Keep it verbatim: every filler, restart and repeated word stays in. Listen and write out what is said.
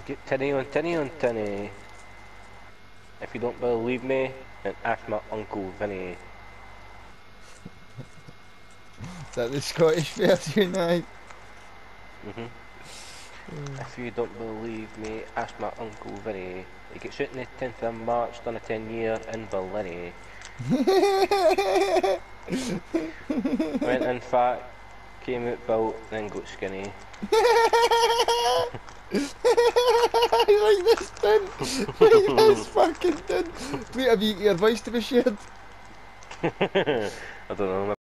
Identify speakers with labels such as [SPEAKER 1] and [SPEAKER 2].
[SPEAKER 1] I've got tinny on tinny on tinny. If you don't believe me, then ask my Uncle Vinny.
[SPEAKER 2] Is that the Scottish version now?
[SPEAKER 1] Mhm. If you don't believe me, ask my Uncle Vinny. He gets shot on the tenth of March, done a ten year in Berlin. Went in fat, came out built, then got skinny.
[SPEAKER 2] I like this thing. Like this fucking thing. Wait, have you got your voice to be shared?
[SPEAKER 1] I don't know.